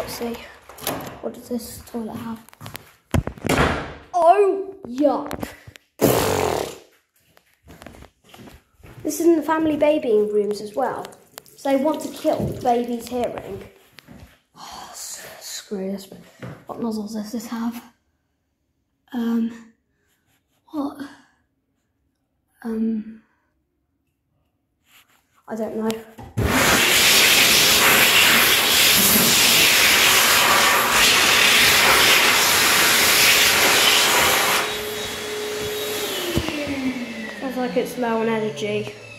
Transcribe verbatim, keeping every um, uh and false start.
Let's see. What does this toilet have? Oh, yuck. This is in the family babying rooms as well. So they want to kill the baby's hearing. Oh, screw this. What nozzles does this have? Um, what? Um, I don't know. Sounds like it's low on energy.